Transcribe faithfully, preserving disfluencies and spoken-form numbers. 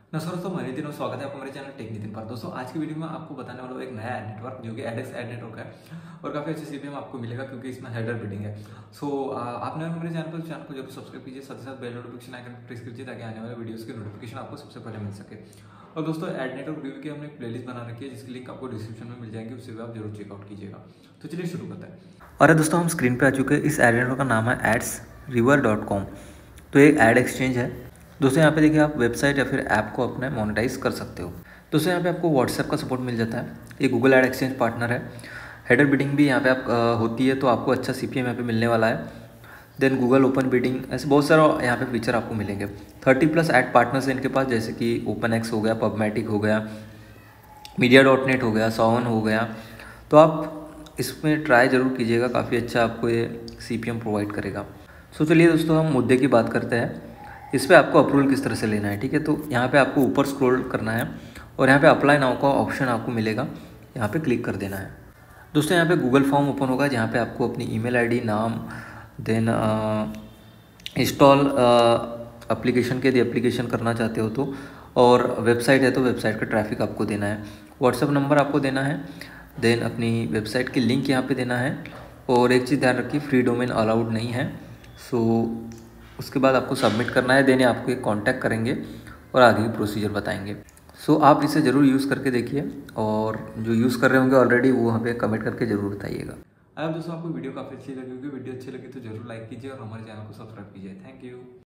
नमस्कार दोस्तों, मैं नितिन और स्वागत है आपका मेरे चैनल टेक नितिन पर। दोस्तों आज की वीडियो में आपको बताने वाला हूँ एक नया नेटवर्क जो कि एडेक्स एड नेटवर्क है और काफ़ी अच्छे सीपीएम आपको मिलेगा क्योंकि इसमें हेडर बिडिंग है। सो आपने अगर मेरे चैनल पर चैनल को जरूर सब्सक्राइब कीजिए, साथ ही साथ बेल नोटिफिकेशन आइकन प्रेस कीजिए ताकि आने वाले वीडियोस की नोटिफिकेशन आपको सबसे पहले मिल सके। और दोस्तों एड नेटवर्क रिव्यू की हमने एक प्लेलिस्ट बना रखी है जिसकी लिंक आपको डिस्क्रिप्शन में मिल जाएगी, उससे भी आप जरूर चेकआउट कीजिएगा। तो चलिए शुरू करते हैं। और दोस्तों हम स्क्रीन पर आ चुके हैं। इस एड नेटवर्क का नाम है एड्स रिवर डॉट कॉम। तो एक एड एक्सचेंज है दोस्तों। यहाँ पे देखिए आप वेबसाइट या फिर ऐप को अपने मोनेटाइज कर सकते हो। दोस्तों यहाँ पे आपको व्हाट्सएप का सपोर्ट मिल जाता है। ये गूगल एड एक्सचेंज पार्टनर है। हेडर बिडिंग भी यहाँ पे आप आ, होती है, तो आपको अच्छा सीपीएम यहाँ पे मिलने वाला है। देन गूगल ओपन बिडिंग, ऐसे बहुत सारा यहाँ पे फीचर आपको मिलेंगे। थर्टी प्लस एड पार्टनर्स हैं इनके पास, जैसे कि ओपन एक्स हो गया, पबमैटिक हो गया, मीडिया डॉट नेट हो गया, सॉवन हो गया। तो आप इसमें ट्राई ज़रूर कीजिएगा, काफ़ी अच्छा आपको ये सीपीएम प्रोवाइड करेगा। सो चलिए दोस्तों हम मुद्दे की बात करते हैं। इस पर आपको अप्रूवल किस तरह से लेना है, ठीक है। तो यहाँ पे आपको ऊपर स्क्रॉल करना है और यहाँ पे अप्लाई नाउ का ऑप्शन आपको मिलेगा, यहाँ पे क्लिक कर देना है। दोस्तों यहाँ पे गूगल फॉर्म ओपन होगा जहाँ पे आपको अपनी ईमेल आईडी, नाम, देन इंस्टॉल एप्लीकेशन के यदि एप्लीकेशन करना चाहते हो तो, और वेबसाइट है तो वेबसाइट का ट्रैफिक आपको देना है। व्हाट्सअप नंबर आपको देना है। देन अपनी वेबसाइट की लिंक यहाँ पे देना है। और एक चीज़ ध्यान रखिए, फ्री डोमेन अलाउड नहीं है। सो उसके बाद आपको सबमिट करना है। देन आपको एक कॉन्टैक्ट करेंगे और आगे की प्रोसीजर बताएंगे। सो आप इसे ज़रूर यूज़ करके देखिए, और जो यूज़ कर रहे होंगे ऑलरेडी वो हमें कमेंट करके ज़रूर बताइएगा। अगर दोस्तों आपको वीडियो काफ़ी अच्छी लगी होगी, वीडियो अच्छी लगी तो जरूर लाइक कीजिए और हमारे चैनल को सब्सक्राइब कीजिए। Thank you.